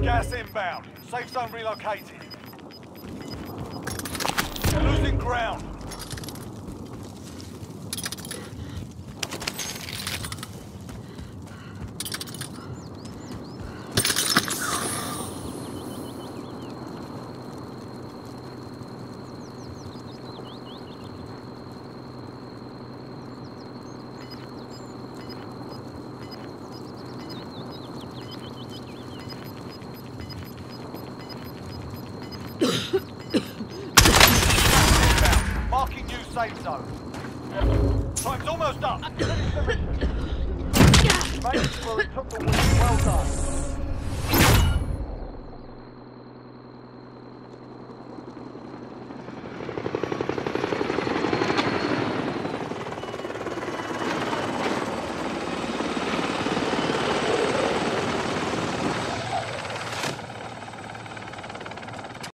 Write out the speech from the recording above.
Gas inbound. Safe zone relocated. Losing ground. Marking new safe zone. Time's almost up. Finish the mission. Mate, well, it took the win. Well done.